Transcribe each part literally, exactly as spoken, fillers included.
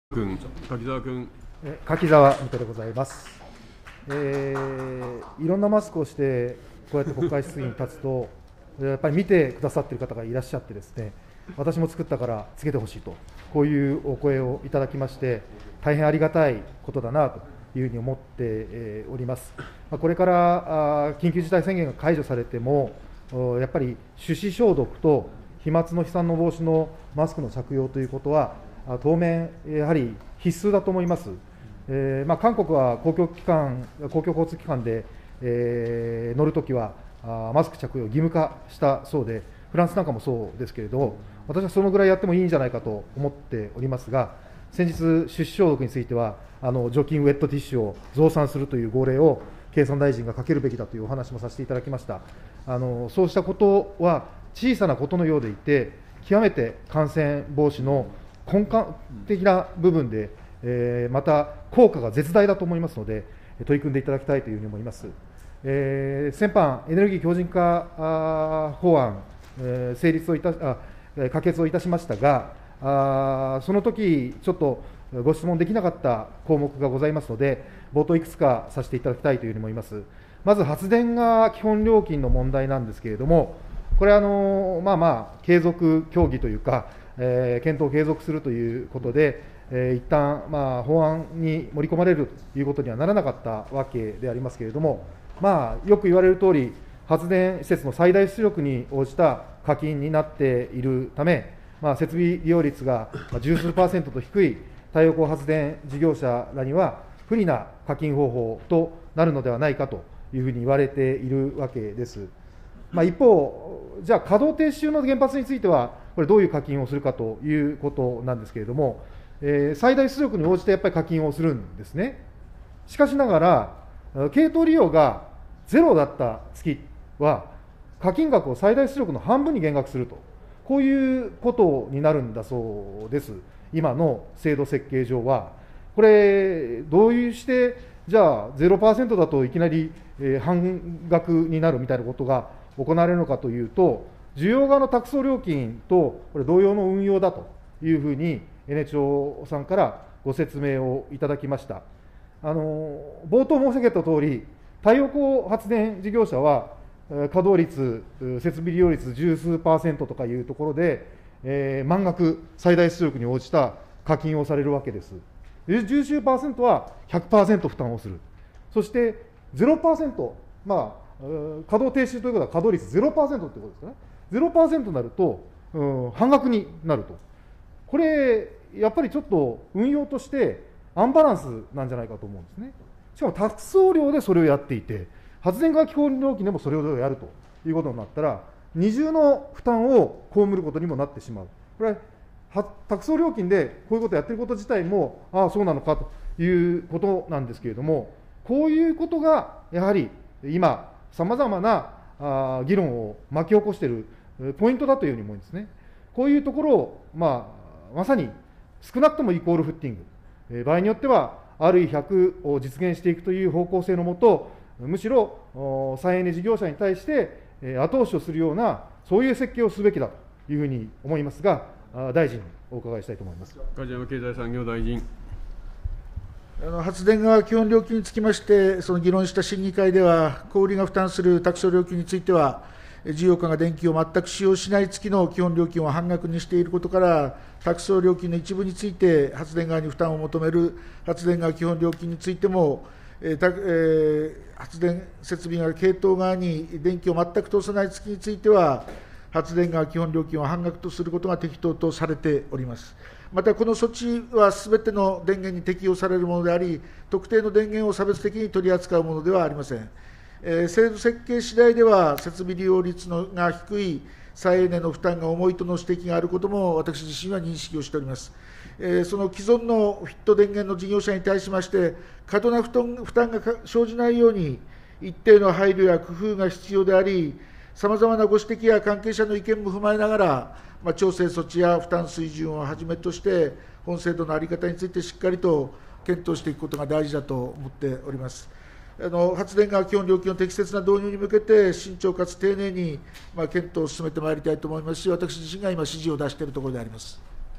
君、柿沢君。 柿沢水戸でございます、えー。いろんなマスクをして、こうやって国会質疑に立つと、やっぱり見てくださっている方がいらっしゃってですね、私も作ったからつけてほしいと、こういうお声をいただきまして、大変ありがたいことだなというふうに思っております。これから緊急事態宣言が解除されても、やっぱり手指消毒と飛沫の飛散の防止のマスクの着用ということは、当面、やはり必須だと思います。えーまあ、韓国は公共機関、公共交通機関で、えー、乗るときはあマスク着用を義務化したそうで、フランスなんかもそうですけれど、私はそのぐらいやってもいいんじゃないかと思っておりますが、先日、手指消毒については、あの除菌ウェットティッシュを増産するという号令を経産大臣がかけるべきだというお話もさせていただきました。あのそうしたことは小さなことのようでいて、極めて感染防止の根幹的な部分で、えー、また効果が絶大だと思いますので、取り組んでいただきたいというふうに思います。えー、先般、エネルギー強靭化法案、えー、成立をいたあ可決をいたしましたが、あその時ちょっとご質問できなかった項目がございますので、冒頭いくつかさせていただきたいというふうに思います。まず発電が基本料金の問題なんですけれども、これはあの、まあまあ、継続協議というか、えー、検討を継続するということで、えー、一旦、まあ法案に盛り込まれるということにはならなかったわけでありますけれども、まあ、よく言われるとおり、発電施設の最大出力に応じた課金になっているため、まあ、設備利用率が十数パーセントと低い太陽光発電事業者らには、不利な課金方法となるのではないかというふうに言われているわけです。まあ、一方、じゃあ、稼働停止中の原発については、これ、どういう課金をするかということなんですけれども、えー、最大出力に応じてやっぱり課金をするんですね。しかしながら、系統利用がゼロだった月は、課金額を最大出力の半分に減額すると、こういうことになるんだそうです、今の制度設計上は。これ、どういうして、じゃあ、ゼロパーセントだといきなり、えー、半額になるみたいなことが行われるのかというと、需要側の託送料金とこれ同様の運用だというふうに、エネ庁さんからご説明をいただきました。あの冒頭申し上げたとおり、太陽光発電事業者は、稼働率、設備利用率十数パーセントとかいうところで、えー、満額、最大出力に応じた課金をされるわけです。十数パーセントはひゃくパーセント負担をする。そしてゼロパーセント、まあ、稼働停止ということは稼働率ゼロパーセントということですかね。ゼロパーセントになると、うん、半額になると。これ、やっぱりちょっと運用としてアンバランスなんじゃないかと思うんですね。しかも託送料でそれをやっていて、発電側基本料金でもそれをやるということになったら、二重の負担を被ることにもなってしまう。これは託送料金でこういうことをやっていること自体も、ああ、そうなのかということなんですけれども、こういうことがやはり今、さまざまなあ議論を巻き起こしているポイントだというふうに思うんですね。こういうところを、まあ、まさに少なくともイコールフッティング、えー、場合によっては アールイーひゃく を実現していくという方向性のもと、むしろ再エネ事業者に対して、えー、後押しをするような、そういう設計をすべきだというふうに思いますが、大臣にお伺いしたいと思います。 梶山経済産業大臣。 あの発電側基本料金につきまして、その議論した審議会では、小売りが負担する託送料金については、事業家が電気を全く使用しない月の基本料金を半額にしていることから、託送料金の一部について、発電側に負担を求める発電側基本料金についても、えーえー、発電設備が系統側に電気を全く通さない月については、発電側基本料金を半額とすることが適当とされております。また、この措置はすべての電源に適用されるものであり、特定の電源を差別的に取り扱うものではありません。えー、制度設計次第では、設備利用率のが低い再エネの負担が重いとの指摘があることも、私自身は認識をしております。えー、その既存のフィット電源の事業者に対しまして、過度な負担負担が生じないように、一定の配慮や工夫が必要であり、さまざまなご指摘や関係者の意見も踏まえながら、まあ、調整措置や負担水準をはじめとして、本制度の在り方についてしっかりと検討していくことが大事だと思っております。あの発電側基本料金の適切な導入に向けて、慎重かつ丁寧に、まあ、検討を進めてまいりたいと思いますし、私自身が今、指示を出しているところであります。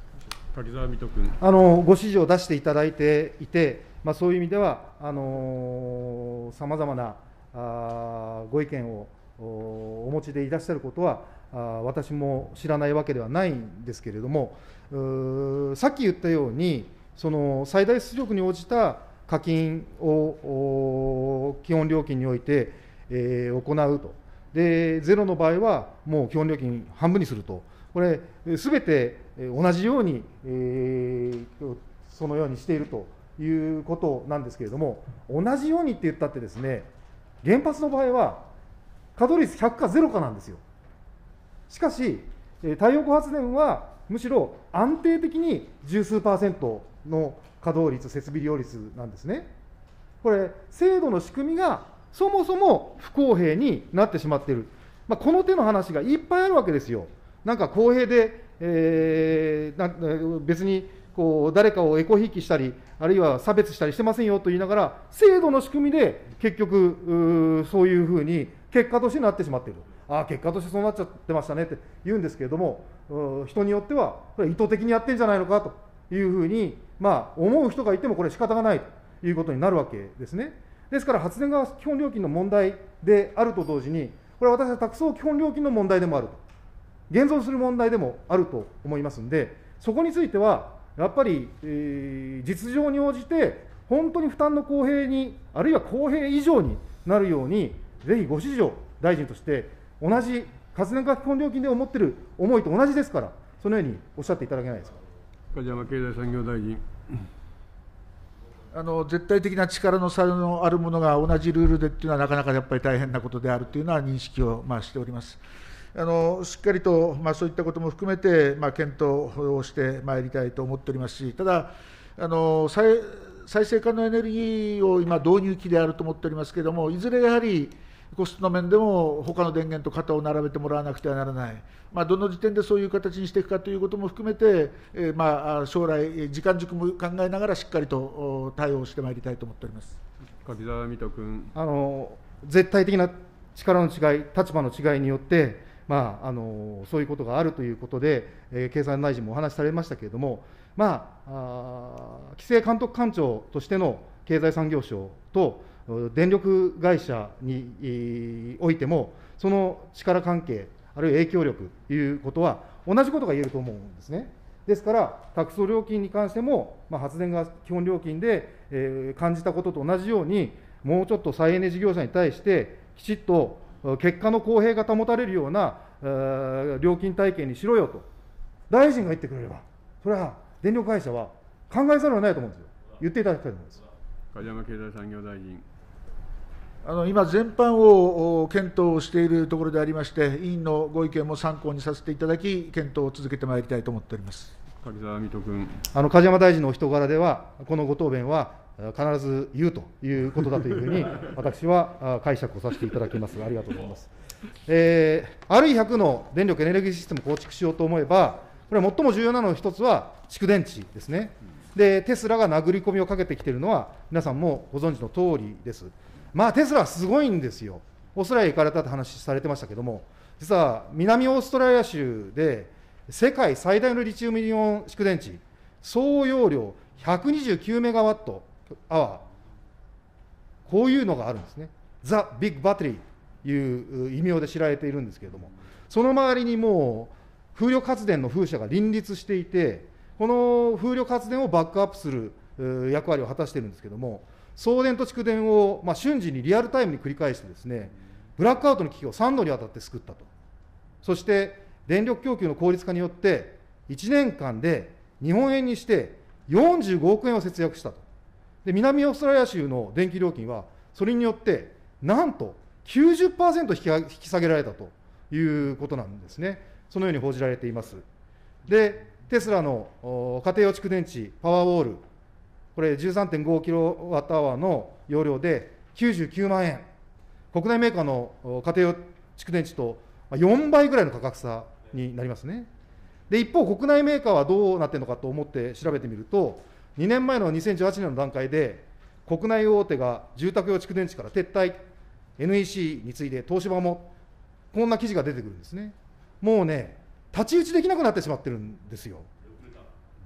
柿沢水戸君。 あのご指示を出していただいていて、まあ、そういう意味では、さまざまなあご意見をお持ちでいらっしゃることは、あ私も知らないわけではないんですけれども、さっき言ったように、その最大出力に応じた課金を基本料金において、えー、行うと。で、ゼロの場合は、もう基本料金半分にすると。これ、すべて同じように、えー、そのようにしているということなんですけれども、同じようにって言ったってですね、原発の場合は、稼働率ひゃくかゼロかなんですよ。しかし、太陽光発電はむしろ安定的に十数パーセントの稼働率、設備利用率なんですね。これ、制度の仕組みがそもそも不公平になってしまっている、まあ、この手の話がいっぱいあるわけですよ。なんか公平で、えー、な別にこう誰かをエコひいきしたり、あるいは差別したりしてませんよと言いながら、制度の仕組みで結局、そういうふうに結果としてなってしまっている。ああ、結果としてそうなっちゃってましたねって言うんですけれども、人によっては、これ意図的にやってんじゃないのかというふうに、まあ、思う人がいても、これ、仕方がないということになるわけですね。ですから、発電側基本料金の問題であると同時に、これは私は託送基本料金の問題でもあると、現存する問題でもあると思いますので、そこについては、やっぱり、えー、実情に応じて、本当に負担の公平に、あるいは公平以上になるように、ぜひご指示を大臣として、同じ発電家基本料金で思っている思いと同じですから、そのようにおっしゃっていただけないですか。 梶山経済産業大臣。 あの絶対的な力の差のあるものが同じルールでっていうのは、なかなかやっぱり大変なことであるというのは認識を、まあ、しております。あのしっかりと、まあ、そういったことも含めて、まあ、検討をしてまいりたいと思っておりますし、ただ、あの再再生可能エネルギーを今、導入期であると思っておりますけれども、いずれやはりコストの面でも、他の電源と肩を並べてもらわなくてはならない、まあ、どの時点でそういう形にしていくかということも含めて、えーまあ、将来、時間軸も考えながら、しっかりと対応してまいりたいと思っております柿沢水戸君。 あの絶対的な力の違い、立場の違いによって、まあ、あのそういうことがあるということで、えー、経産大臣もお話しされましたけれども、まあ、あ規制監督官庁としての経済産業省と、電力会社においても、その力関係、あるいは影響力ということは、同じことが言えると思うんですね。ですから、託送料金に関しても、まあ、発電が基本料金で、えー、感じたことと同じように、もうちょっと再エネ事業者に対して、きちっと結果の公平が保たれるような料金体系にしろよと、大臣が言ってくれれば、それは電力会社は考えざるを得ないと思うんですよ。言っていただきたいと思います。 梶山経済産業大臣。 あの今、全般を検討しているところでありまして、委員のご意見も参考にさせていただき、検討を続けてまいりたいと思っております柿沢水戸君。 あの梶山大臣のお人柄では、このご答弁は必ず言うということだというふうに、私は解釈をさせていただきます。ありがとうございます。えー、アールイーひゃく の電力エネルギーシステムを構築しようと思えば、これは最も重要なのの一つは、蓄電池ですね。で、テスラが殴り込みをかけてきているのは、皆さんもご存知の通りです。まあ、テスラはすごいんですよ。オーストラリア行かれたって話されてましたけども、実は南オーストラリア州で、世界最大のリチウムイオン蓄電池、総容量ひゃくにじゅうきゅうメガワットアワー、こういうのがあるんですね。ザ・ビッグ・バッテリーという異名で知られているんですけれども、その周りにもう風力発電の風車が林立していて、この風力発電をバックアップする役割を果たしているんですけれども、送電と蓄電を、まあ、瞬時にリアルタイムに繰り返してですね、ブラックアウトの危機をさんどにわたって救ったと。そして電力供給の効率化によって、いちねんかんで日本円にしてよんじゅうごおくえんを節約したと。で、南オーストラリア州の電気料金は、それによって、なんと きゅうじゅっパーセント 引き引き下げられたということなんですね。そのように報じられています。で、テスラの家庭用蓄電池、パワーウォール、これ じゅうさんてんごキロワットアワーの容量できゅうじゅうきゅうまんえん、国内メーカーの家庭用蓄電池とよんばいぐらいの価格差になりますね。で、一方、国内メーカーはどうなっているのかと思って調べてみると、にねんまえのにせんじゅうはちねんの段階で、国内大手が住宅用蓄電池から撤退、エヌイーシー に次いで東芝も、こんな記事が出てくるんですね。もうね、太刀打ちできなくなってしまってるんですよ。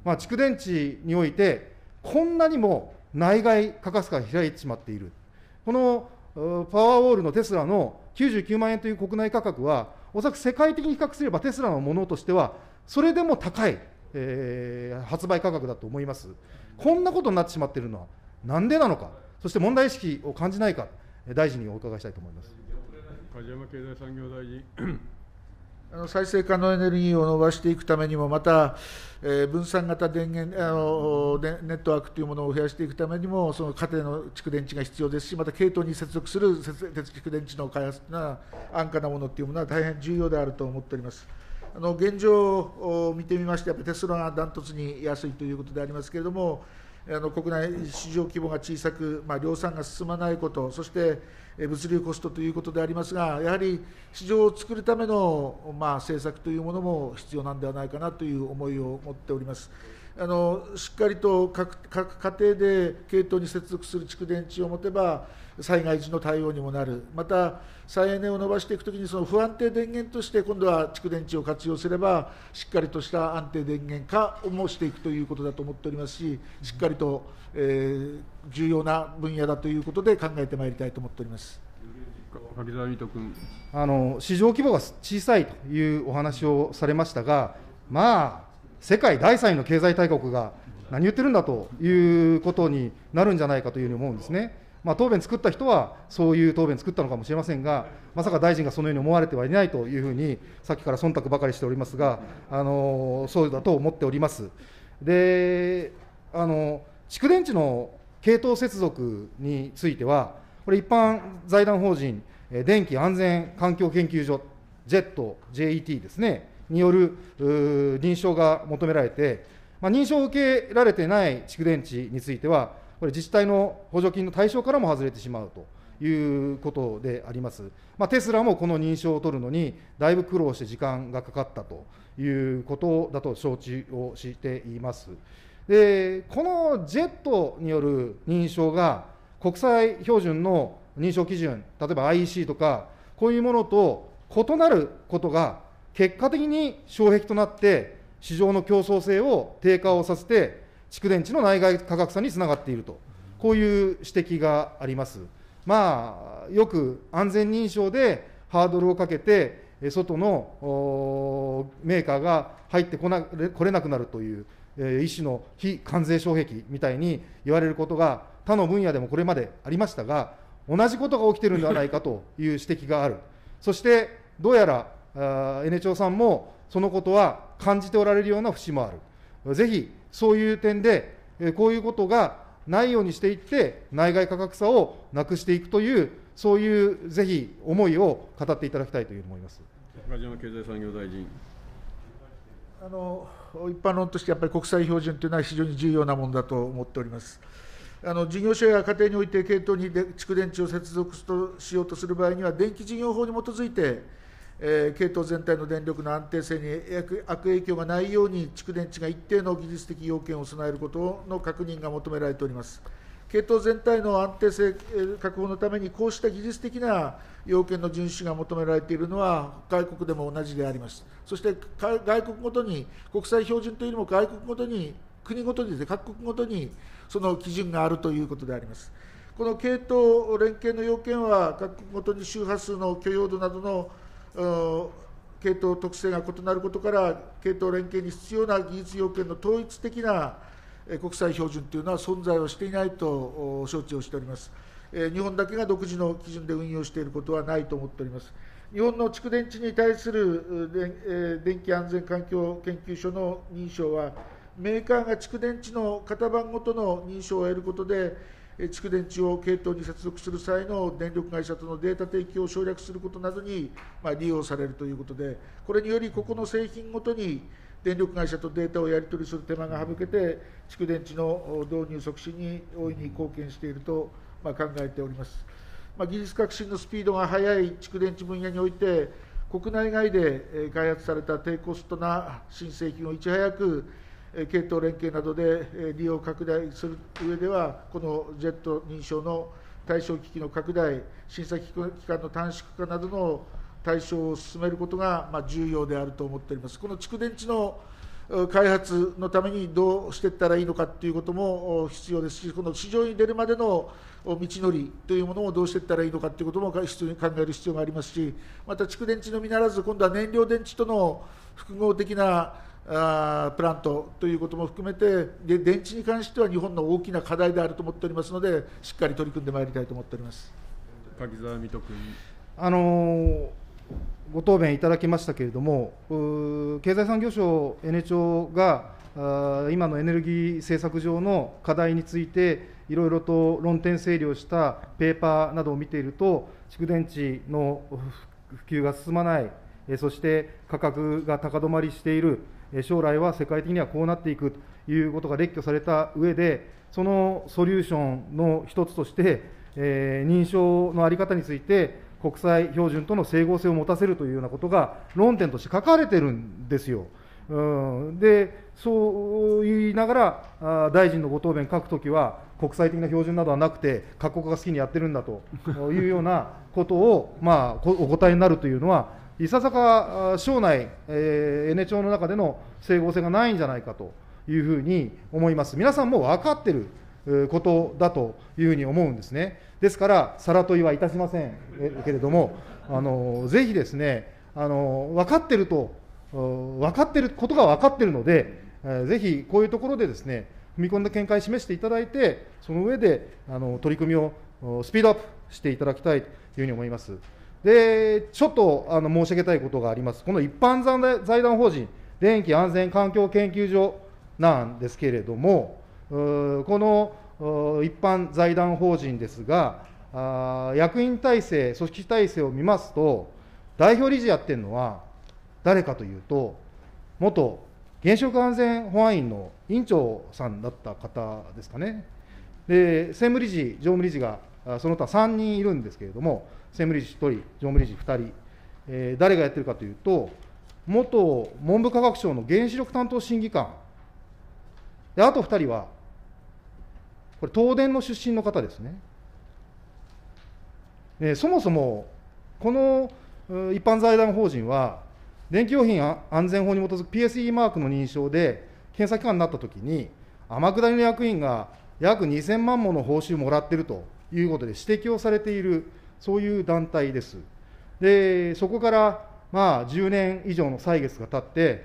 まあ、蓄電池において、こんなにも内外価格差が開いてしまっている。このパワーウォールのテスラのきゅうじゅうきゅうまんえんという国内価格は、おそらく世界的に比較すればテスラのものとしては、それでも高い、えー、発売価格だと思います。こんなことになってしまっているのは、なんでなのか、そして問題意識を感じないか、大臣にお伺いしたいと思います。 梶山経済産業大臣。 あの再生可能エネルギーを伸ばしていくためにも、また、えー、分散型電源あのネットワークというものを増やしていくためにも、その家庭の蓄電池が必要ですし、また系統に接続する鉄蓄電池の開発というのは、安価なものというものは大変重要であると思っております。あの現状を見てみまして、やっぱりテスラがダントツに安いということでありますけれども、あの国内市場規模が小さく、まあ、量産が進まないこと、そして物流コストということでありますが、やはり市場を作るための、まあ、政策というものも必要なんではないかなという思いを持っております。あのしっかりと各、各家庭で系統に接続する蓄電池を持てば、災害時の対応にもなる、また再エネを伸ばしていくときに、その不安定電源として、今度は蓄電池を活用すれば、しっかりとした安定電源化をもしていくということだと思っておりますし、しっかりと、えー、重要な分野だということで考えてまいりたいと思っております。 柿沢水戸君。 あの市場規模が小さいというお話をされましたが、まあ、世界だいさんいの経済大国が何言ってるんだということになるんじゃないかというふうに思うんですね。まあ、答弁作った人は、そういう答弁作ったのかもしれませんが、まさか大臣がそのように思われてはいないというふうに、さっきから忖度ばかりしておりますが、あのそうだと思っております。で、あの蓄電池の系統接続については、これ、一般財団法人、電気安全環境研究所、ジェット、ジェイイーティー ですね、による認証が求められて、まあ、認証を受けられてない蓄電池については、これ、自治体の補助金の対象からも外れてしまうということであります。まあ、テスラもこの認証を取るのに、だいぶ苦労して時間がかかったということだと承知をしています。で、このジェットによる認証が、国際標準の認証基準、例えば アイイーシー とか、こういうものと異なることが、結果的に障壁となって、市場の競争性を低下をさせて、蓄電池の内外価格差につながっていると、こういう指摘があります。まあ、よく安全認証でハードルをかけて、外のメーカーが入ってこなこれなくなるという、一種の非関税障壁みたいに言われることが、他の分野でもこれまでありましたが、同じことが起きているのではないかという指摘がある、そしてどうやらエネ庁さんもそのことは感じておられるような節もある。ぜひそういう点で、こういうことがないようにしていって、内外価格差をなくしていくという、そういうぜひ思いを語っていただきたいというふうに思います。 梶山経済産業大臣。 あの一般論として、やっぱり国際標準というのは非常に重要なものだと思っております。あの事業所や家庭において系統に蓄電池を接続としようとする場合には、電気事業法に基づいて、えー、系統全体の電力の安定性に悪影響がないように、蓄電池が一定の技術的要件を備えることの確認が求められております。系統全体の安定性確保のために、こうした技術的な要件の遵守が求められているのは、外国でも同じであります。そして外国ごとに、国際標準というよりも外国ごとに、国ごとにですね、各国ごとにその基準があるということであります。この系統連携の要件は、各国ごとに周波数の許容度などの系統特性が異なることから、系統連携に必要な技術要件の統一的な国際標準というのは存在をしていないと承知をしております。日本だけが独自の基準で運用していることはないと思っております。日本の蓄電池に対する電気安全環境研究所の認証は、メーカーが蓄電池の型番ごとの認証を得ることで、蓄電池を系統に接続する際の電力会社とのデータ提供を省略することなどに利用されるということで、これにより、個々の製品ごとに電力会社とデータをやり取りする手間が省けて、蓄電池の導入促進に大いに貢献していると考えております。技術革新のスピードが速い蓄電池分野において、国内外で開発された低コストな新製品をいち早く系統連携などで利用拡大する上では、このジェット認証の対象機器の拡大、審査期間の短縮化などの対象を進めることが重要であると思っております。この蓄電池の開発のためにどうしていったらいいのかということも必要ですし、この市場に出るまでの道のりというものをどうしていったらいいのかということも必要に考える必要がありますし、また蓄電池のみならず、今度は燃料電池との複合的なあプラントということも含めて、で電池に関しては日本の大きな課題であると思っておりますので、しっかり取り組んでまいりたいと思っております。 柿沢水戸君。 あのーご答弁いただきましたけれども、経済産業省エネ庁が今のエネルギー政策上の課題について、いろいろと論点整理をしたペーパーなどを見ていると、蓄電池の普及が進まない、そして価格が高止まりしている、将来は世界的にはこうなっていくということが列挙された上で、そのソリューションの一つとして、えー、認証の在り方について、国際標準との整合性を持たせるというようなことが論点として書かれてるんですよ。うん、で、そう言いながら、あ大臣のご答弁書くときは、国際的な標準などはなくて、各国が好きにやってるんだというようなことを、まあ、お答えになるというのは、いささか省内、えー、エネ庁の中での整合性がないんじゃないかというふうに思います。皆さんも分かってることだというふうに思うんですね。ですから、さら問いはいたしませんけれども、あのぜひですね、あの分かってると、分かってることが分かってるので、ぜひこういうところでですね、踏み込んだ見解を示していただいて、その上であの取り組みをスピードアップしていただきたいというふうに思います。で、ちょっとあの申し上げたいことがあります。この一般財団法人、電気安全環境研究所なんですけれども、この一般財団法人ですが、役員体制、組織体制を見ますと、代表理事やってるのは誰かというと、元原子力安全保安院の委員長さんだった方ですかね。で、専務理事、常務理事がその他さんにんいるんですけれども、専務理事ひとり、常務理事ふたり、えー、誰がやってるかというと、元文部科学省の原子力担当審議官、であとふたりは、これ、東電の出身の方ですね。えそもそも、この一般財団法人は、電気用品安全法に基づく ピーエスイー マークの認証で、検査機関になったときに、天下りの役員が約にせんまんもの報酬もらっているということで指摘をされている、そういう団体です。で、そこからまあじゅうねん以上の歳月が経って、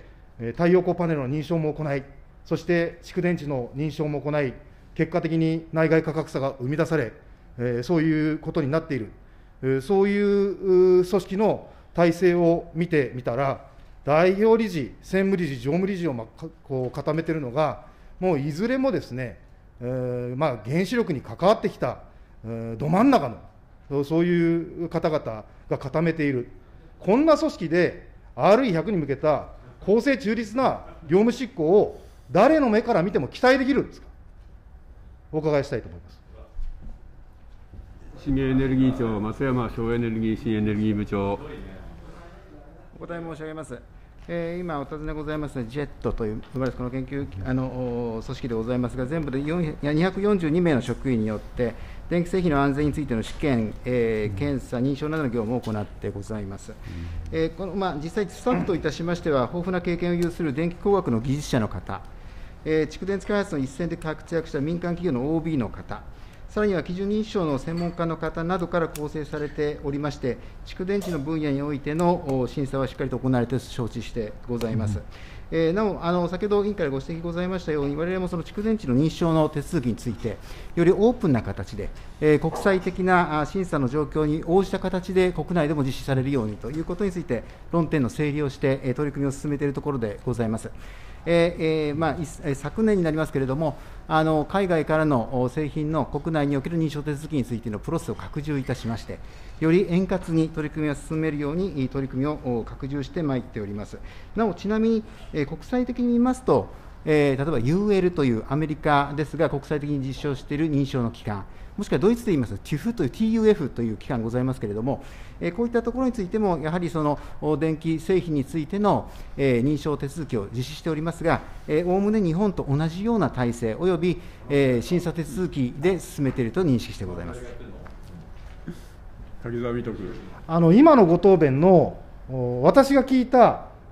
太陽光パネルの認証も行い、そして蓄電池の認証も行い、結果的に内外価格差が生み出され、えー、そういうことになっている、えー、そういう組織の体制を見てみたら、代表理事、専務理事、常務理事を、まあ、こう固めているのが、もういずれもですね、えーまあ、原子力に関わってきた、えー、ど真ん中の、そういう方々が固めている、こんな組織で アールイーひゃく に向けた公正中立な業務執行を誰の目から見ても期待できるんですか。お伺いしたいと思います。 資源エネルギー庁、松山省エネルギー新エネルギー部長。 お答え申し上げます。えー、今お尋ねございますジェットというこの研究あの組織でございますが、全部でにひゃくよんじゅうにめいの職員によって、電気製品の安全についての試験、えー、検査、認証などの業務を行ってございます。えーこのまあ、実際、スタッフといたしましては、豊富な経験を有する電気工学の技術者の方、えー、蓄電池開発の一線で活躍した民間企業の オービー の方、さらには基準認証の専門家の方などから構成されておりまして、蓄電池の分野においての審査はしっかりと行われて承知してございます。うんえー、なおあの、先ほど委員からご指摘ございましたように、われわれもその蓄電池の認証の手続きについて、よりオープンな形で、えー、国際的な審査の状況に応じた形で国内でも実施されるようにということについて、論点の整理をして、えー、取り組みを進めているところでございます。えーえーまあ、昨年になりますけれども、あの海外からの製品の国内における認証手続きについてのプロセスを拡充いたしまして、より円滑に取り組みを進めるように、取り組みを拡充してまいっております。なお、ちなみに、えー、国際的に見ますと、えー、例えば ユーエル というアメリカですが、国際的に実証している認証の機関、もしくはドイツで言いますと、ティフ という ティーユーエフ という機関ございますけれども、えー、こういったところについても、やはりその電気製品についての、えー、認証手続きを実施しておりますが、おおむね日本と同じような体制および、えー、審査手続きで進めていると認識してございます。 柿沢水戸君。 あの今のご答弁の私が聞いた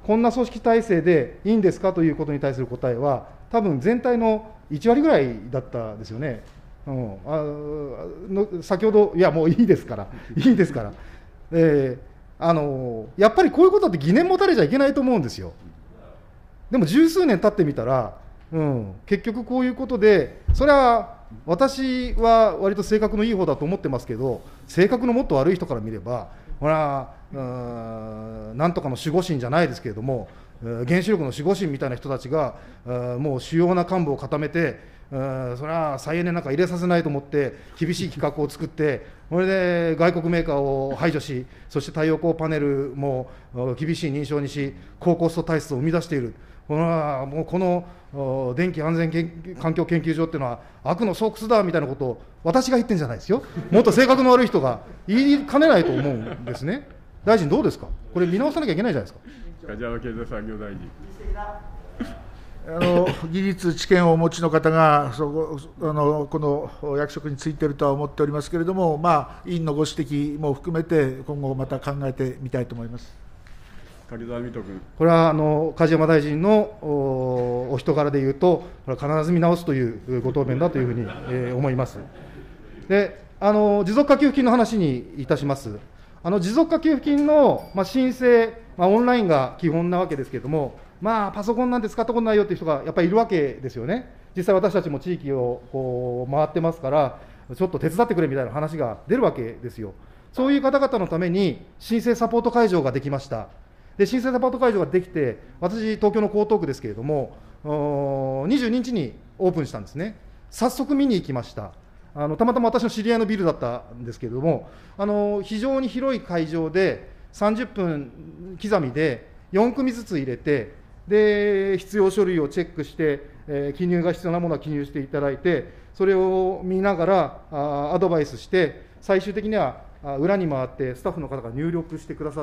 こんな組織体制でいいんですかということに対する答えは、多分全体のいち割ぐらいだったですよね。うん、あの先ほど、いや、もういいですから、いいですから、えーあのやっぱりこういうことって疑念持たれちゃいけないと思うんですよ。でも十数年経ってみたら、うん、結局こういうことで、それは私は割と性格のいい方だと思ってますけど、性格のもっと悪い人から見れば、ほら、なんとかの守護神じゃないですけれども、原子力の守護神みたいな人たちが、もう主要な幹部を固めて、それは再エネなんか入れさせないと思って、厳しい規格を作って、それで外国メーカーを排除し、そして太陽光パネルも厳しい認証にし、高コスト体質を生み出している。このもうこの電気安全環境研究所っていうのは悪の巣窟だみたいなことを私が言ってるんじゃないですよ。もっと性格の悪い人が言いかねないと思うんですね。大臣どうですか。これ見直さなきゃいけないじゃないですか。 梶山経済産業大臣。 あの技術、知見をお持ちの方がそこあのこの役職についているとは思っておりますけれども、まあ、委員のご指摘も含めて、今後また考えてみたいと思います。 柿沢水戸君。 これはあの梶山大臣の お, お人柄でいうと、これは必ず見直すというご答弁だというふうに、えー、思います。であの持続化給付金の話にいたします。あの持続化給付金の、まあ、申請、まあ、オンラインが基本なわけですけれども、まあ、パソコンなんて使ったことないよっていう人がやっぱりいるわけですよね。実際、私たちも地域をこう回ってますから、ちょっと手伝ってくれみたいな話が出るわけですよ。そういう方々のために、申請サポート会場ができました。で申請サポート会場ができて、私、東京の江東区ですけれども、にじゅうににちにオープンしたんですね。早速見に行きました。あのたまたま私の知り合いのビルだったんですけれども、あの非常に広い会場で、さんじゅっぷん刻みでよん組ずつ入れて、で必要書類をチェックして、えー、記入が必要なものは記入していただいて、それを見ながらあアドバイスして、最終的には裏に回って、スタッフの方が入力してくださって、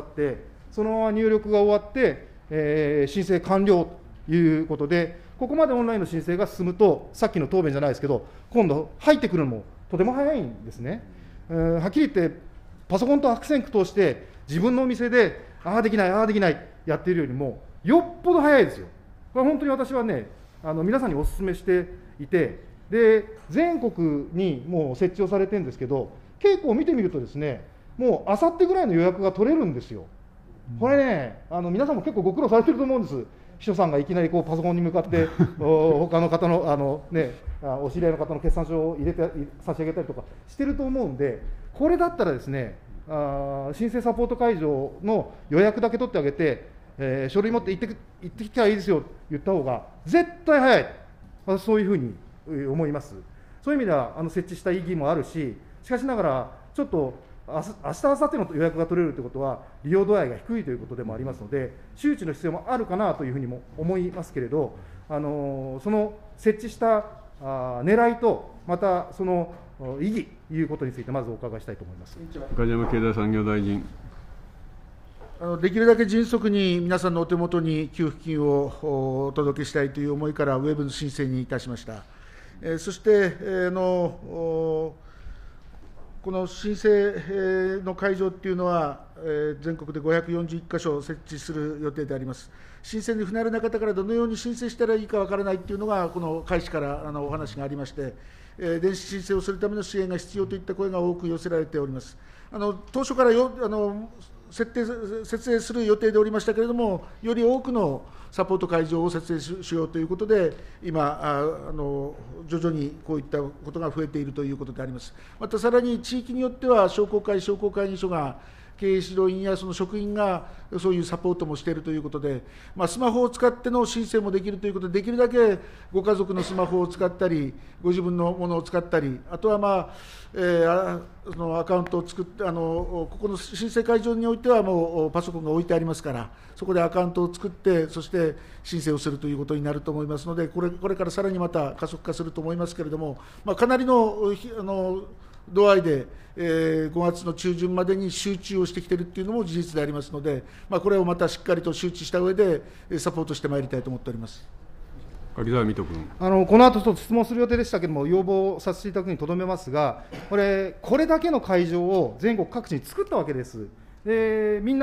そのまま入力が終わって、えー、申請完了ということで、ここまでオンラインの申請が進むと、さっきの答弁じゃないですけど、今度、入ってくるのもとても早いんですね。えー、はっきり言って、パソコンと悪戦苦闘して、自分のお店で、ああできない、ああできない、やっているよりも、よっぽど早いですよ。これ本当に私はね、あの皆さんにお勧めしていて、で全国にもう設置をされてるんですけど、稽古を見てみるとですね、もうあさってぐらいの予約が取れるんですよ。これね、あの皆さんも結構ご苦労されてると思うんです。秘書さんがいきなりこうパソコンに向かって他の方のあの、ね、お知り合いの方の決算書を入れて差し上げたりとかしてると思うんで、これだったらですね、あ申請サポート会場の予約だけ取ってあげて、えー、書類持って行って行ってきたらいいですよと言った方が絶対早い、私そういうふうに思います。そういう意味ではあの設置した意義もあるし、しかしながらちょっと明日、明日、明後日の予約が取れるということは、利用度合いが低いということでもありますので、周知の必要もあるかなというふうにも思いますけれど、あのその設置したあ狙いと、またその意義ということについて、まずお伺いしたいと思います。 梶山経済産業大臣。 あのできるだけ迅速に皆さんのお手元に給付金をお届けしたいという思いから、ウェブの申請にいたしました。えー、そして、えー、のこの申請の会場っていうのは、えー、全国でごひゃくよんじゅういっかしょ設置する予定であります。申請に不慣れな方からどのように申請したらいいかわからないっていうのが、この開始からあのお話がありまして、えー、電子申請をするための支援が必要といった声が多く寄せられております。あの当初からよあの設定設営する予定でおりましたけれども、より多くのサポート会場を設営しようということで、今ああの、徐々にこういったことが増えているということであります。またさらに地域によっては、商工会、商工会議所が、経営指導員やその職員がそういうサポートもしているということで、まあ、スマホを使っての申請もできるということで、できるだけご家族のスマホを使ったり、ご自分のものを使ったり、あとは、まあえー、そのアカウントを作ってあの、ここの申請会場においてはもうパソコンが置いてありますから、そこでアカウントを作って、そして申請をするということになると思いますので、これこれからさらにまた加速化すると思いますけれども、まあ、かなりのあの度合いで、えー、ごがつの中旬までに集中をしてきているというのも事実でありますので、まあ、これをまたしっかりと周知した上で、サポートしてまいりたいと思っております。 柿沢水戸君。 あのこの後ちょっと質問する予定でしたけれども、要望させていただくにとどめますが、これ、これだけの会場を全国各地に作ったわけです。でみんな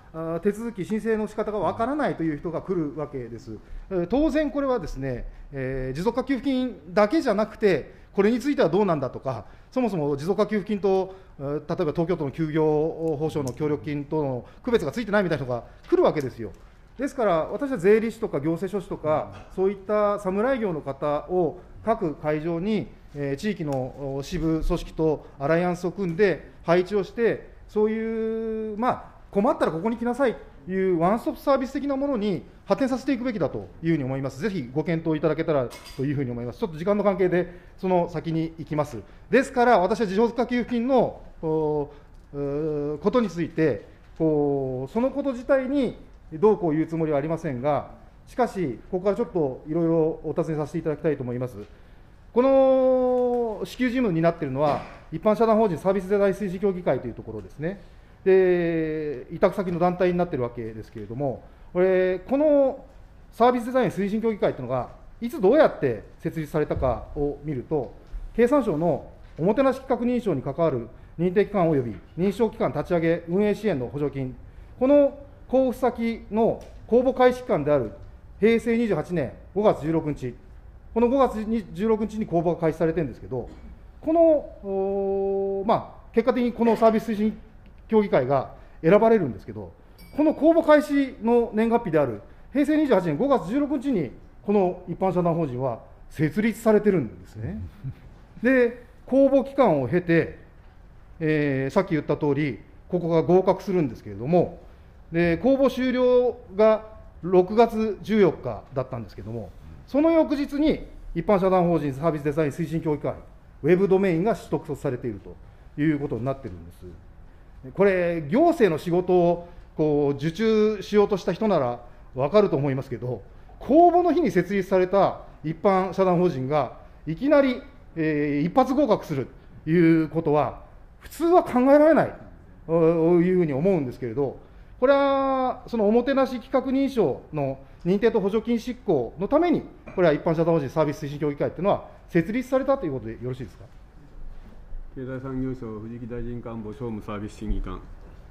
あ手続き、申請の仕方がわからないという人が来るわけです。当然、これはですね、えー、持続化給付金だけじゃなくて、これについてはどうなんだとか、そもそも持続化給付金と、例えば東京都の休業保障の協力金との区別がついてないみたいな人が来るわけですよ。ですから、私は税理士とか行政書士とか、そういった侍業の方を各会場に、えー、地域の支部組織とアライアンスを組んで、配置をして、そういう、まあ、困ったらここに来なさいというワンストップサービス的なものに発展させていくべきだというふうに思います。ぜひご検討いただけたらというふうに思います。ちょっと時間の関係で、その先に行きます。ですから、私は持続化給付金のことについて、こうそのこと自体にどうこう言うつもりはありませんが、しかし、ここからちょっといろいろお尋ねさせていただきたいと思います。この支給事務になっているのは、一般社団法人サービスデザイン推進協議会というところですね。で、委託先の団体になっているわけですけれども、これ、このサービスデザイン推進協議会というのが、いつどうやって設立されたかを見ると、経産省のおもてなし企画認証に関わる認定機関及び認証機関立ち上げ運営支援の補助金、この交付先の公募開始期間であるへいせいにじゅうはちねんごがつじゅうろくにち、このごがつじゅうろくにちに公募が開始されてるんですけど、この、まあ、結果的にこのサービス推進協議会が選ばれるんですけど、この公募開始の年月日であるへいせいにじゅうはちねんごがつじゅうろくにちに、この一般社団法人は設立されてるんですね。で、公募期間を経て、えー、さっき言った通り、ここが合格するんですけれども、で公募終了がろくがつじゅうよっかだったんですけれども、その翌日に一般社団法人サービスデザイン推進協議会、ウェブドメインが取得されているということになっているんです。これ、行政の仕事をこう受注しようとした人なら分かると思いますけど、公募の日に設立された一般社団法人が、いきなり、えー、一発合格するということは、普通は考えられないというふうに思うんですけれど、これはそのおもてなし企画認証の認定と補助金執行のために、これは一般社団法人サービス推進協議会というのは設立されたということでよろしいですか。 経済産業省藤木大臣官房商務サービス審議官。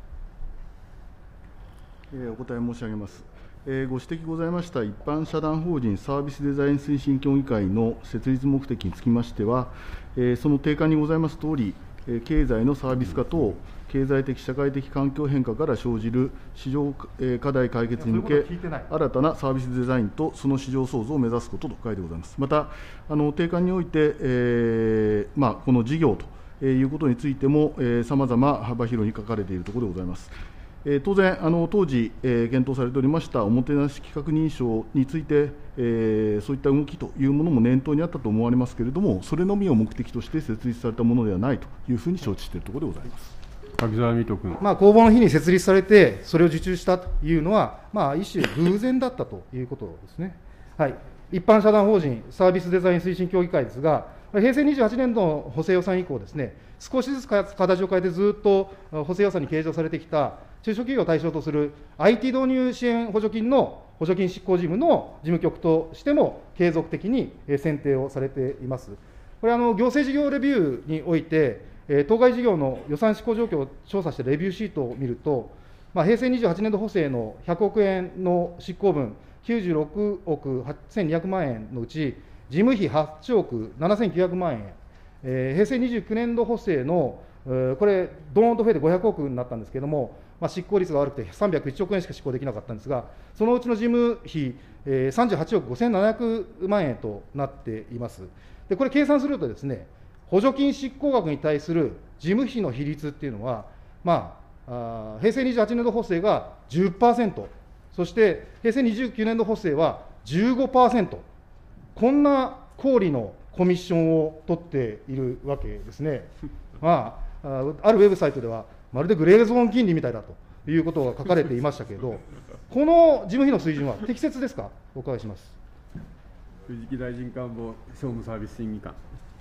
えー、お答え申し上げます。えー、ご指摘ございました一般社団法人サービスデザイン推進協議会の設立目的につきましては、えー、その定款にございますとおり、えー、経済のサービス化等、経済的、社会的環境変化から生じる市場、えー、課題解決に向け、新たなサービスデザインとその市場創造を目指すことと書いてございます。また、あの定款において、えーまあ、この事業ということについても、さまざま幅広に書かれているところでございます。えー、当然、あの当時、えー、検討されておりましたおもてなし企画認証について、えー、そういった動きというものも念頭にあったと思われますけれども、それのみを目的として設立されたものではないというふうに承知しているところでございます。 柿沢水戸君。 まあ、公募の日に設立されて、それを受注したというのは、まあ、一種偶然だったということですね。はい、一般社団法人サービスデザイン推進協議会ですが、へいせいにじゅうはちねん度の補正予算以降ですね、少しずつ形を変えてずっと補正予算に計上されてきた中小企業を対象とする アイティー 導入支援補助金の補助金執行事務の事務局としても継続的に選定をされています。これはあの行政事業レビューにおいて、当該事業の予算執行状況を調査してレビューシートを見ると、まあ、へいせいにじゅうはちねん度補正のひゃくおくえんの執行分、きゅうじゅうろくおくせんにひゃくまんえんのうち、事務費はちおくななせんきゅうひゃくまんえん、えー、へいせいにじゅうきゅうねん度補正の、えー、これ、ドーンと増えてごひゃくおくになったんですけれども、まあ、執行率が悪くてさんびゃくいちおくえんしか執行できなかったんですが、そのうちの事務費、えー、さんじゅうはちおくごせんななひゃくまんえんとなっています。で、これ、計算するとですね、補助金執行額に対する事務費の比率っていうのは、まあ、あへいせいにじゅうはちねん度補正が じゅっパーセント、そしてへいせいにじゅうきゅうねん度補正は じゅうごパーセント、こんな高利のコミッションを取っているわけですね。まあ、あるウェブサイトでは、まるでグレーゾーン金利みたいだということが書かれていましたけれど、この事務費の水準は適切ですか、お伺いします。 藤木大臣官房商務サービス審議官。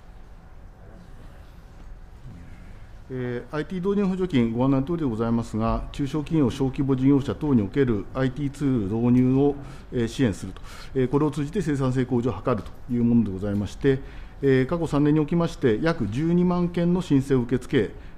えー、アイティー 導入補助金、ご案内のとおりでございますが、中小企業、小規模事業者等における アイティー ツール導入を、えー、支援すると、えー、これを通じて生産性向上を図るというものでございまして、えー、過去さんねんにおきまして、約じゅうにまんけんの申請を受け付け、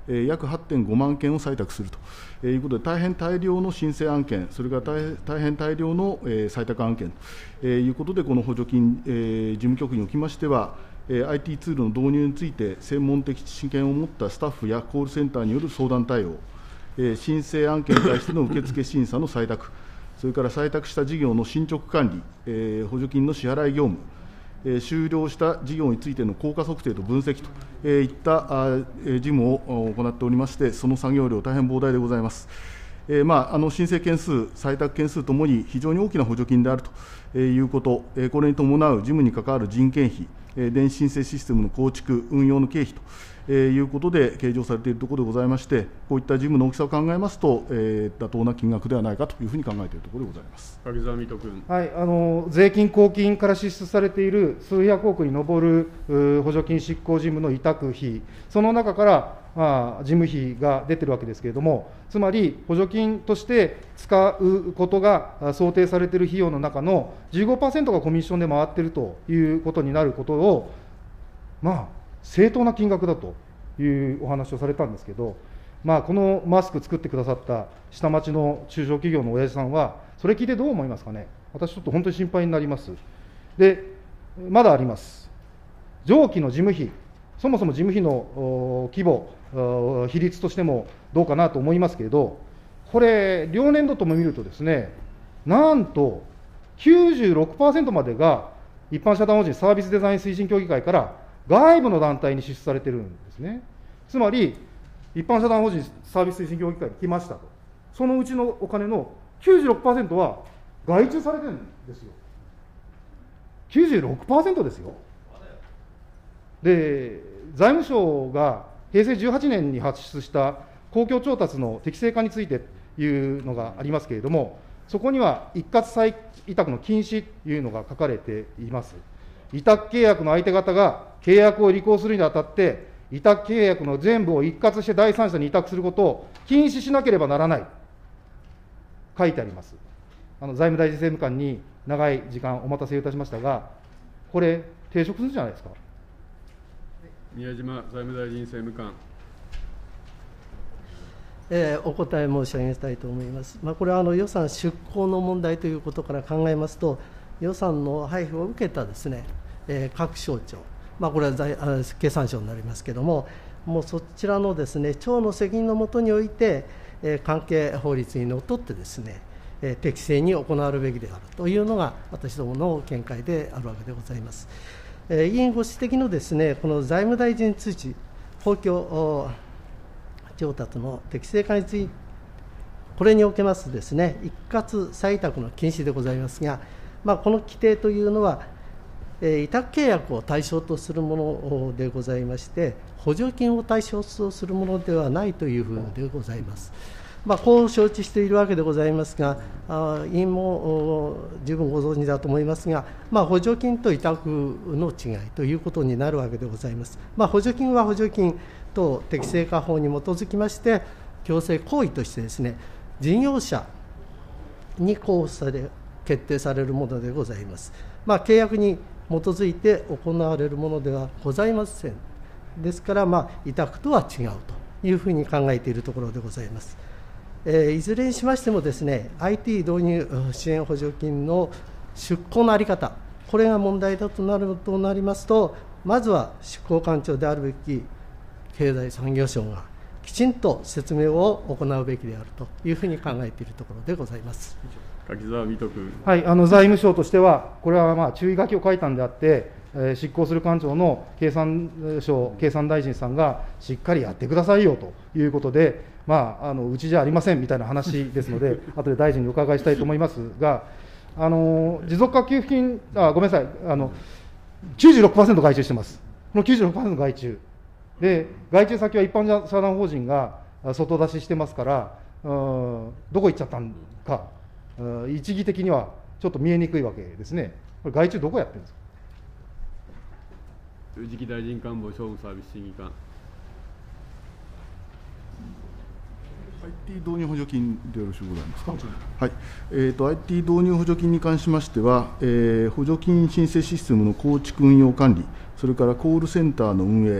えー、約 はってんごまんけんを採択するということで、大変大量の申請案件、それから大大変大量の、えー、採択案件ということで、この補助金、えー、事務局におきましては、えー、アイティー ツールの導入について、専門的知見を持ったスタッフやコールセンターによる相談対応、えー、申請案件に対しての受付審査の採択、それから採択した事業の進捗管理、えー、補助金の支払い業務、えー、終了した事業についての効果測定と分析といったあ事務を行っておりまして、その作業量、大変膨大でございます。えーまあ、あの申請件数、採択件数ともに非常に大きな補助金であるということ、えー、これに伴う事務に関わる人件費、えー、電子申請システムの構築、運用の経費と、えー、いうことで計上されているところでございまして、こういった事務の大きさを考えますと、えー、妥当な金額ではないかというふうに考えているところでございます。 柿沢水戸君。 はい、あの税金、公金から支出されている数百億に上るう補助金執行事務の委託費、その中から、まあ、事務費が出てるわけですけれども、つまり補助金として使うことが想定されている費用の中の じゅうごパーセント がコミッションで回っているということになることを、まあ、正当な金額だというお話をされたんですけど、まあ、このマスク作ってくださった下町の中小企業の親父さんは、それ聞いてどう思いますかね。私、ちょっと本当に心配になります。で、まだあります。上記の事務費、そもそも事務費の規模、比率としてもどうかなと思いますけれど、これ、両年度とも見るとですね、なんと きゅうじゅうろくパーセント までが一般社団法人サービスデザイン推進協議会から外部の団体に支出されてるんですね。つまり、一般社団法人サービス推進協議会に来ましたと、そのうちのお金の きゅうじゅうろくパーセント は外注されてるんですよ。きゅうじゅうろくパーセント ですよ。で、財務省がへいせいじゅうはちねんに発出した公共調達の適正化についてというのがありますけれども、そこには一括再委託の禁止というのが書かれています。委託契約の相手方が契約を履行するにあたって、委託契約の全部を一括して第三者に委託することを禁止しなければならない、書いてあります。あの財務大臣政務官に長い時間お待たせいたしましたが、これ、抵触するんじゃないですか。 宮島財務大臣政務官。 えー、お答え申し上げたいと思います。まあ、これはあの予算出向の問題ということから考えますと、予算の配布を受けたですね、えー、各省庁、まあ、これは財あ経産省になりますけれども、もうそちらのですね、庁の責任のもとにおいて、えー、関係法律にのっとってですね、えー、適正に行われるべきであるというのが、私どもの見解であるわけでございます。えー、委員ご指摘のですね、この財務大臣通知、公共調達の適正化について、これにおけますですね、一括採択の禁止でございますが、まあ、この規定というのは、えー、委託契約を対象とするものでございまして、補助金を対象とするものではないというふうでございます。まあ、こう承知しているわけでございますが、あ委員も十分ご存知だと思いますが、まあ、補助金と委託の違いということになるわけでございます。まあ、補助金は補助金と適正化法に基づきまして、強制行為としてですね、事業者に交付され、決定されるものでございます。まあ、契約に基づいて行われるものではございません。ですから、まあ、委託とは違うというふうに考えているところでございます。えー、いずれにしましてもですね、アイティー 導入支援補助金の出向の在り方、これが問題だとなるとなりますと、まずは執行官庁であるべき経済産業省がきちんと説明を行うべきであるというふうに考えているところでございます。 柿沢水戸君。 はい、あの財務省としては、これはまあ注意書きを書いたんであって、えー、執行する官庁の経産省、経産大臣さんがしっかりやってくださいよということで、まあ、あのうちじゃありませんみたいな話ですので、後で大臣にお伺いしたいと思いますが、あの持続化給付金、あごめんなさいあの、きゅうじゅうろくパーセント 外注してます、この きゅうじゅうろくパーセント 外注で、外注先は一般社団法人が外出ししてますから、うん、どこ行っちゃったんか、うん、一義的にはちょっと見えにくいわけですね。これ、外注どこやってるんですか。 次期大臣官房商務サービス審議官。 アイティー 導入補助金でよろしゅうございますか。はいえーと、アイティー 導入補助金に関しましては、えー、補助金申請システムの構築運用管理、それからコールセンターの運営、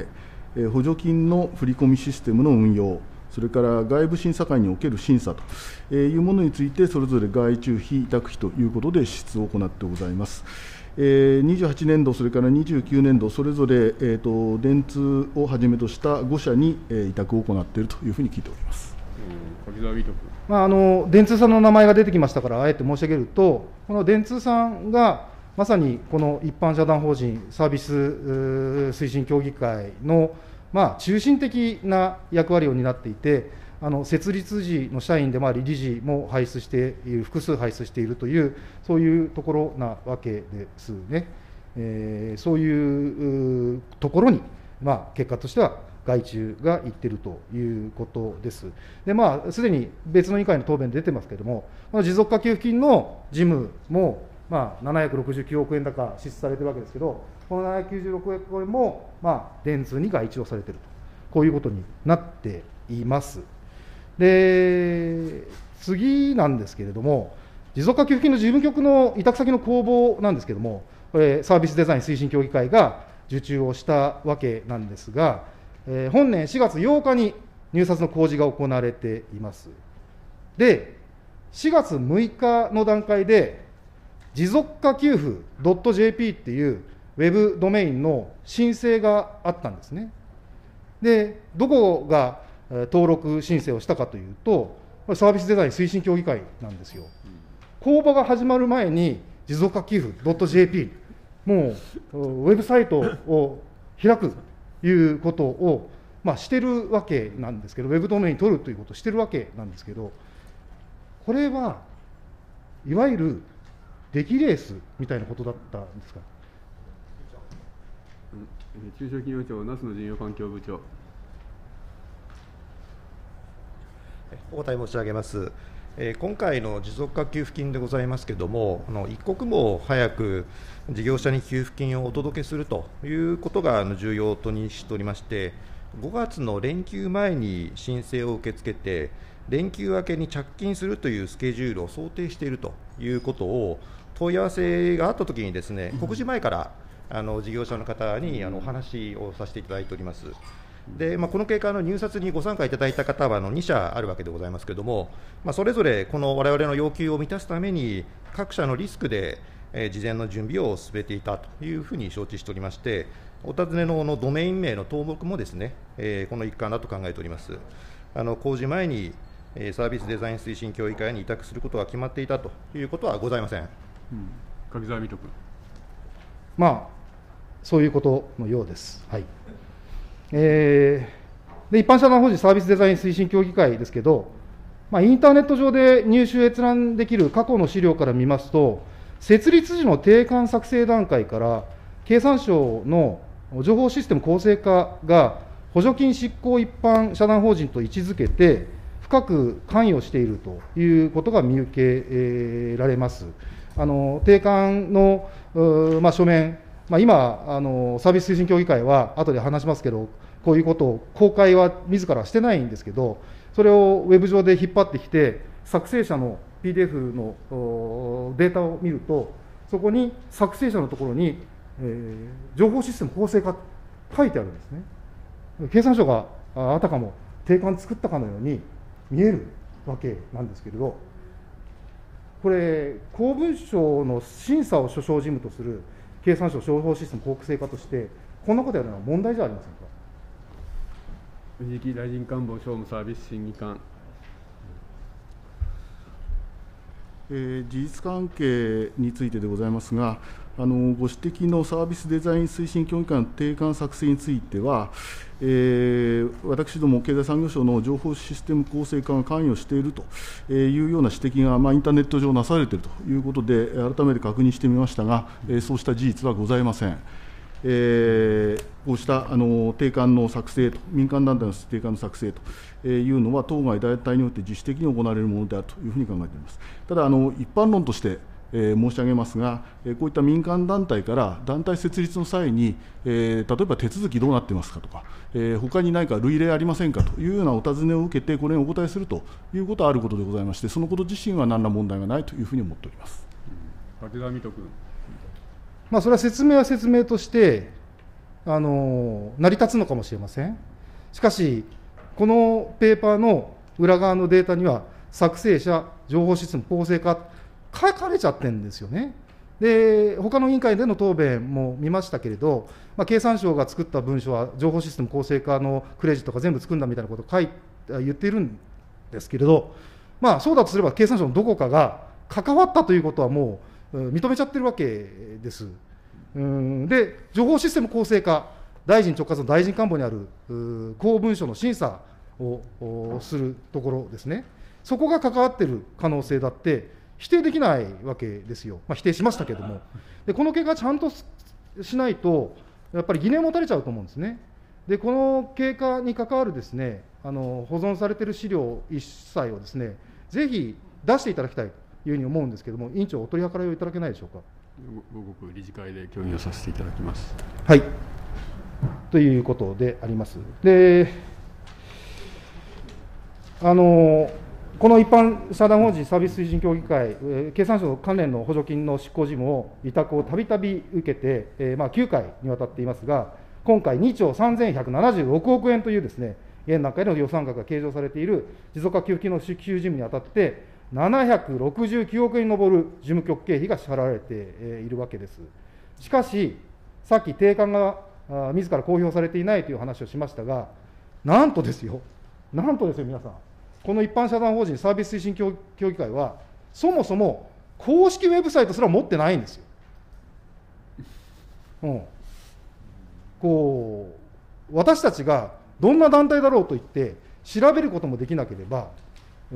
えー補助金の振込システムの運用、それから外部審査会における審査というものについて、それぞれ外注費、委託費ということで支出を行ってございます。えー、にじゅうはちねんど、それからにじゅうきゅうねんど、それぞれ、えー、と電通をはじめとしたご社に、えー、委託を行っているというふうに聞いております。 柿沢美徳。 まあ、あの電通さんの名前が出てきましたから、あえて申し上げると、この電通さんがまさにこの一般社団法人サービス推進協議会の、まあ、中心的な役割を担っていて、あの設立時の社員でもあり、理事も輩出している、複数輩出しているという、そういうところなわけですね。えー、そういうところに、まあ、結果としては外注がいっているということです。で、まあ、すでに別の委員会の答弁で出てますけれども、この持続化給付金の事務も、まあ、ななひゃくろくじゅうきゅうおくえん高支出されているわけですけれども、このななひゃくきゅうじゅうろくおくえんも、まあ、電通に外注をされていると、こういうことになっています。で、次なんですけれども、持続化給付金の事務局の委託先の公募なんですけれども、これ、サービスデザイン推進協議会が受注をしたわけなんですが、えー、本年しがつようかに入札の公示が行われています。で、しがつむいかの段階で、持続化給付 .jp っていうウェブドメインの申請があったんですね。で、どこが登録申請をしたかというと、サービスデザイン推進協議会なんですよ。公募が始まる前に、持続化給付 .jp、もうウェブサイトを開くということを、まあ、してるわけなんですけど、ウェブドメイン取るということをしてるわけなんですけど、これはいわゆる出来レースみたいなことだったんですか。 中小企業庁、那須野事業環境部長。 お答え申し上げます。えー、今回の持続化給付金でございますけれども、あの一刻も早く事業者に給付金をお届けするということが重要と認識しておりまして、ごがつの連休前に申請を受け付けて、連休明けに着金するというスケジュールを想定しているということを、問い合わせがあったときにですね、告示前からあの事業者の方にあのお話をさせていただいております。でまあ、この経過の入札にご参加いただいた方はあのに社あるわけでございますけれども、まあ、それぞれこのわれわれの要求を満たすために、各社のリスクで、えー、事前の準備を進めていたというふうに承知しておりまして、お尋ねののドメイン名の登録もですね、えー、この一環だと考えております。あの公示前に、えー、サービスデザイン推進協議会に委託することが決まっていたということはございません。うん、 柿沢美徳。 まあ、そういうことのようです。はい。えー、で一般社団法人サービスデザイン推進協議会ですけど、まあ、インターネット上で入手閲覧できる過去の資料から見ますと、設立時の定款作成段階から、経産省の情報システム構成課が補助金執行一般社団法人と位置づけて、深く関与しているということが見受けられます。あの定款の、まあ、書面、まあ、今あの、サービス推進協議会は、後で話しますけど、こういうことを公開は自らしてないんですけど、それをウェブ上で引っ張ってきて、作成者の ピーディーエフ のデータを見ると、そこに作成者のところに、えー、情報システム構成化書いてあるんですね。経産省があたかも定款作ったかのように見えるわけなんですけれど、これ、公文書の審査を所掌事務とする経産省情報システム構成化として、こんなことやるのは問題じゃありませんか。 藤木大臣官房商務サービス審議官。 えー、事実関係についてでございますが、あのご指摘のサービスデザイン推進協議会の定款作成については、えー、私ども経済産業省の情報システム構成課が関与しているというような指摘が、まあ、インターネット上なされているということで、改めて確認してみましたが、えー、そうした事実はございません。えー、こうしたあの定款の作成と、民間団体の定款の作成というのは、当該団体によって自主的に行われるものであるというふうに考えております。ただ、あの一般論として、えー、申し上げますが、えー、こういった民間団体から団体設立の際に、えー、例えば手続きどうなってますかとか、えー、他に何か類例ありませんかというようなお尋ねを受けて、これにお答えするということはあることでございまして、そのこと自身は何ら問題がないというふうに思っております。 柿沢美徳君。 まあ、それは説明は説明として、 あの成り立つのかもしれません。しかし、このペーパーの裏側のデータには、作成者、情報システム構成化、書かれちゃってるんですよね。で、他の委員会での答弁も見ましたけれど、まあ、経産省が作った文書は、情報システム構成化のクレジットが全部作るんだみたいなことを書い言っているんですけれど、まあ、そうだとすれば、経産省のどこかが関わったということはもう認めちゃってるわけです。うんで、情報システム構成化、大臣直轄の大臣官房にある公文書の審査をするところですね、そこが関わっている可能性だって、否定できないわけですよ、まあ、否定しましたけれども、でこの経過ちゃんとしないと、やっぱり疑念を持たれちゃうと思うんですね。でこの経過に関わるですね、あの保存されている資料一切をですね、ぜひ出していただきたいというふうに思うんですけれども、委員長、お取り計らいをいただけないでしょうか。 ごごく理事会で協議をさせていただきます。 はいということであります。であのこの一般社団法人サービス推進協議会、えー、経産省関連の補助金の執行事務を委託をたびたび受けて、えーまあ、きゅうかいにわたっていますが、今回にちょうさんぜんひゃくななじゅうろくおくえんというですね、現段階の予算額が計上されている持続化給付金の支給事務にあたって、ななひゃくろくじゅうきゅうおくえんに上る事務局経費が支払われているわけです。しかし、さっき定款が自ら公表されていないという話をしましたが、なんとですよ、なんとですよ、皆さん。この一般社団法人サービス推進協議会は、そもそも公式ウェブサイトすら持ってないんですよ。うん、こう私たちがどんな団体だろうと言って調べることもできなければ、うん、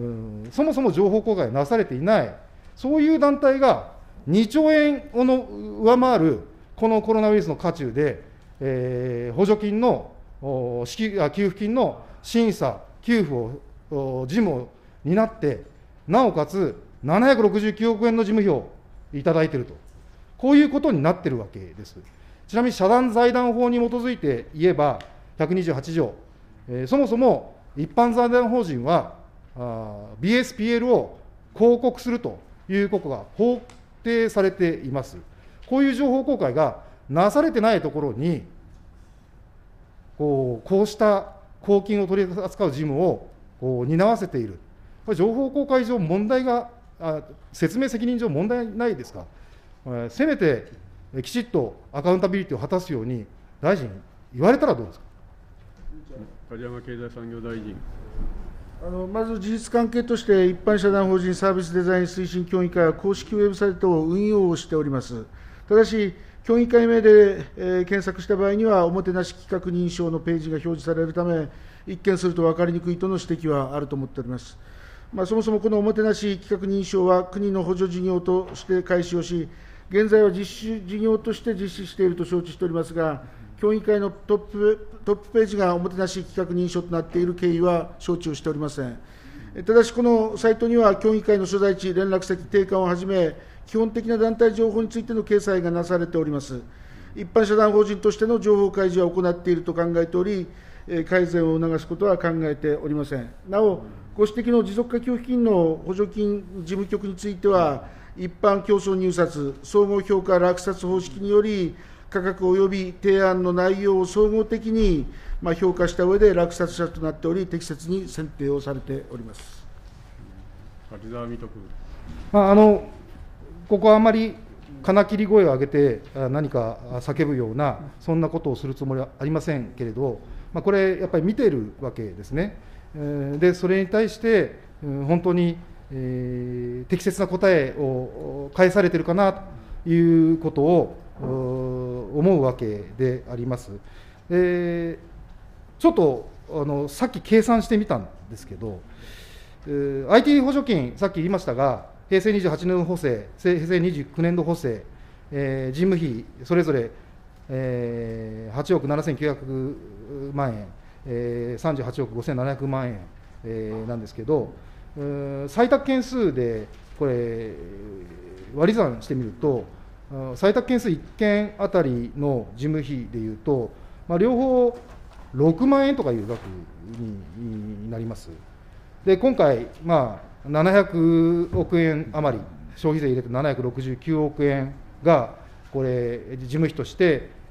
そもそも情報公開なされていない、そういう団体がにちょうえんをの上回るこのコロナウイルスの渦中で、えー、補助金の支給給付金の審査、給付を事務を担って、なおかつななひゃくろくじゅうきゅうおくえんの事務費をいただいていると、こういうことになっているわけです。ちなみに社団財団法に基づいて言えば、ひゃくにじゅうはちじょう、えー、そもそも一般財団法人は、ビーエスピーエル を広告するということが法定されています。こういう情報公開がなされてないところに、こうこうした公金を取り扱う事務をこう担わせている、これ、情報公開上、問題が、あ説明責任上、問題ないですか、えー、せめてきちっとアカウンタビリティを果たすように、大臣、言われたらどうですか。 梶山経済産業大臣。 あのまず事実関係として、一般社団法人サービスデザイン推進協議会は公式ウェブサイトを運用をしております。ただし、協議会名で、えー、検索した場合には、おもてなし企画認証のページが表示されるため、一見すると分かりにくいとの指摘はあると思っております。まあ、そもそもこのおもてなし企画認証は、国の補助事業として開始をし、現在は実施事業として実施していると承知しておりますが、協議会のトップトップページがおもてなし企画認証となっている経緯は承知をしておりません。ただし、このサイトには、協議会の所在地、連絡先、定款をはじめ、基本的な団体情報についての掲載がなされております。一般社団法人としての情報開示は行っていると考えており、改善を促すことは考えておりません。なお、ご指摘の持続化給付金の補助金事務局については、一般競争入札、総合評価落札方式により、価格及び提案の内容を総合的にまあ評価した上で落札者となっており、適切に選定をされております。 柿沢美徳。 まあ、あのここはあまり金切り声を上げて何か叫ぶような、そんなことをするつもりはありませんけれど、まあ、これ、やっぱり見ているわけですね。で、それに対して、本当に、えー、適切な答えを返されているかなということを思うわけであります。でちょっとあのさっき計算してみたんですけど、えー、アイティー 補助金、さっき言いましたが、平成にじゅうはちねん補正、平成にじゅうきゅうねんど補正、えー、事務費、それぞれ、えー、はちおくななせんきゅうひゃくまんえん、えー、さんじゅうはちおくごせんななひゃくまんえん、えー、なんですけど、えー、採択件数でこれ、割り算してみると、採択件数いっけんあたりの事務費でいうと、まあ、両方ろくまんえんとかいう額になります。で今回、まあ、ななひゃくおくえん余り、消費税入れてななひゃくろくじゅうきゅうおくえんが、これ、事務費として、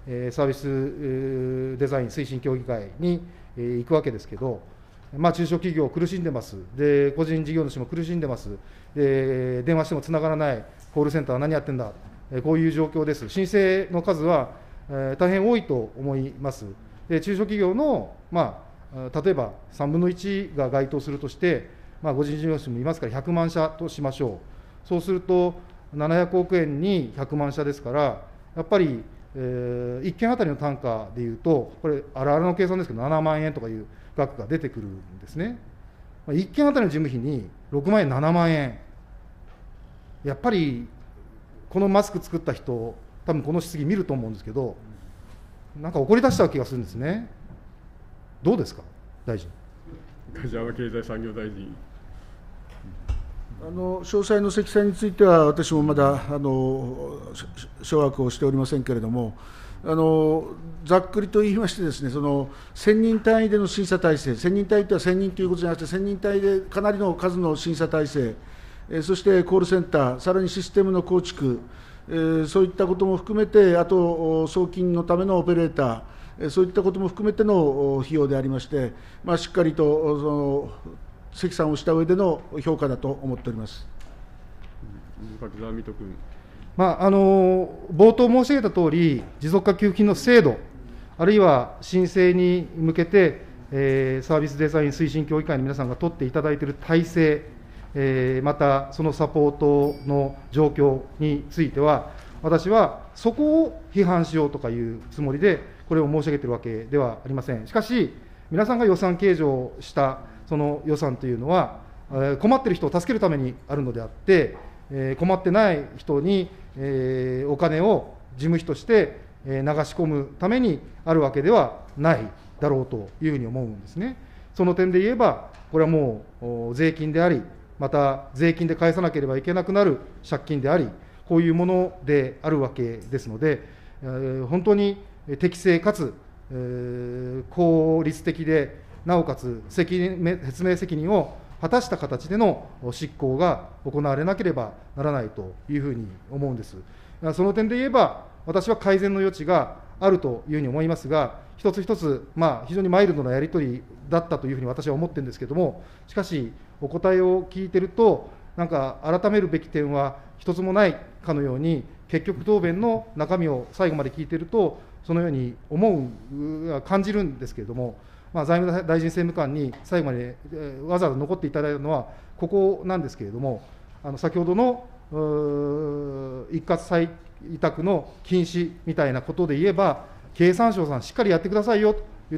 えーサービスえーデザイン推進協議会に、えー行くわけですけど、まあ、中小企業苦しんでます、で個人事業主も苦しんでます、で電話してもつながらない、コールセンター何やってんだ、えーこういう状況です、申請の数は、えー大変多いと思います。で中小企業の、まあ、例えばさんぶんのいちが該当するとして、まあ、個人事業主もいますからひゃくまん社としましょう。そうするとななひゃくおくえんにひゃくまん社ですから、やっぱり、えー、いっけんあたりの単価でいうと、これ、あらあらの計算ですけど、ななまんえんとかいう額が出てくるんですね。いっけんあたりの事務費にろくまんえん、ななまんえん、やっぱりこのマスク作った人、多分この質疑見ると思うんですけど、なんか怒り出した気がするんですね。どうですか、大臣。 梶山経済産業大臣。 あの詳細の積載については、私もまだあの掌握をしておりませんけれども、あのざっくりと言いましてですね、そのせんにん単位での審査体制、せんにん単位とはせんにんということじゃなくて、せんにん単位でかなりの数の審査体制、えーそしてコールセンター、さらにシステムの構築、えーそういったことも含めて、あと送金のためのオペレーター、えーそういったことも含めての費用でありまして、まあ、しっかりとその積算をした上での評価だと思っております。 柿沢水戸君。 まあ、あの冒頭申し上げたとおり、持続化給付金の制度、あるいは申請に向けて、えーサービスデザイン推進協議会の皆さんが取っていただいている体制、えーまたそのサポートの状況については、私はそこを批判しようとかいうつもりで、これを申し上げているわけではありません。しかし、皆さんが予算計上したその予算というのは、えー困っている人を助けるためにあるのであって、えー困ってない人に、えーお金を事務費としてえー流し込むためにあるわけではないだろうというふうに思うんですね。その点で言えば、これはもうお税金であり、また税金で返さなければいけなくなる借金であり、こういうものであるわけですので、えー本当に適正かつ、えー効率的で、なおかつ責任説明責任を果たした形での執行が行われなければならないというふうに思うんです。その点で言えば、私は改善の余地があるというふうに思いますが、一つ一つ、まあ、非常にマイルドなやり取りだったというふうに私は思ってるんですけれども、しかし、お答えを聞いてると、なんか改めるべき点は一つもないかのように、結局、答弁の中身を最後まで聞いてると、そのように思う、感じるんですけれども、まあ、財務大臣政務官に最後まで、えーわざわざ残っていただいたのは、ここなんですけれども、あの先ほどのうー一括再委託の禁止みたいなことで言えば、経産省さん、しっかりやってくださいよと言って、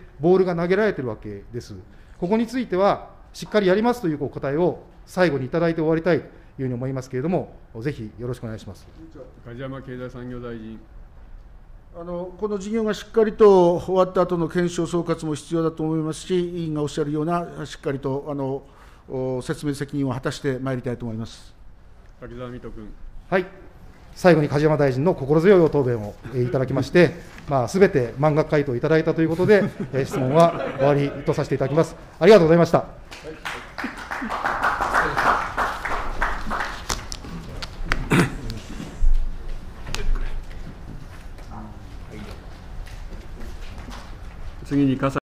ボールが投げられてるわけです。ここについては、しっかりやりますというお答えを最後にいただいて終わりたいというふうに思いますけれども、ぜひよろしくお願いします。 梶山経済産業大臣。 あのこの事業がしっかりと終わった後の検証総括も必要だと思いますし、委員がおっしゃるような、しっかりとあのお説明責任を果たしてまいりたいと思います。 柿沢水戸君。 はい、最後に梶山大臣の心強いお答弁をえーいただきまして、まあ、すべて満額回答いただいたということで、えー質問は終わりとさせていただきます。ありがとうございました。 次に笠